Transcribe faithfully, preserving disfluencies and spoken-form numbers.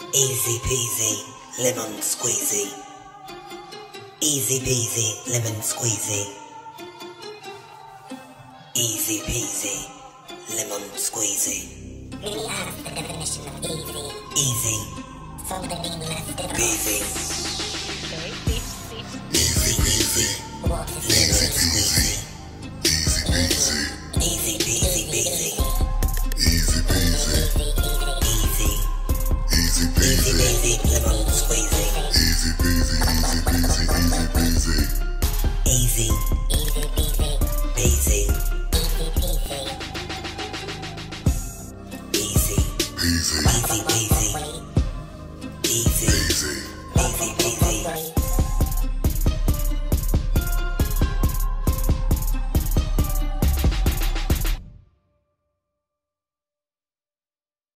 Easy peasy, lemon squeezy. Easy peasy, lemon squeezy. Easy peasy, lemon squeezy. Really ask the definition of easy. Easy. From the meaningless to the Peasy. Okay, please, please. Easy peasy, what is lemon easy? squeezy. Easy peasy. Easy peasy peasy. Easy peasy. Easy. Easy Easy peasy. peasy, lemon squeezy. Easy peasy. Easy peasy. Easy peasy. Easy. Easy peasy. Peasy. Easy peasy. Easy. Peasy. Easy peasy.